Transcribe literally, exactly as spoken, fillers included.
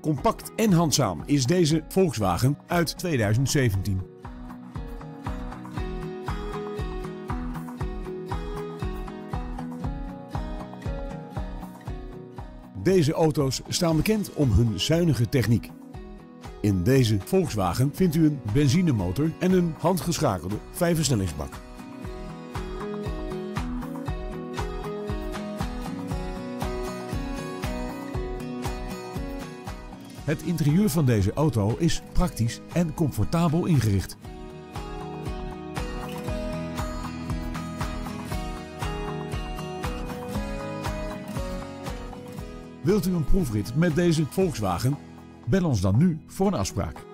Compact en handzaam is deze Volkswagen uit tweeduizend zeventien. Deze auto's staan bekend om hun zuinige techniek. In deze Volkswagen vindt u een benzinemotor en een handgeschakelde vijfversnellingsbak. Het interieur van deze auto is praktisch en comfortabel ingericht. Wilt u een proefrit met deze Volkswagen? Bel ons dan nu voor een afspraak.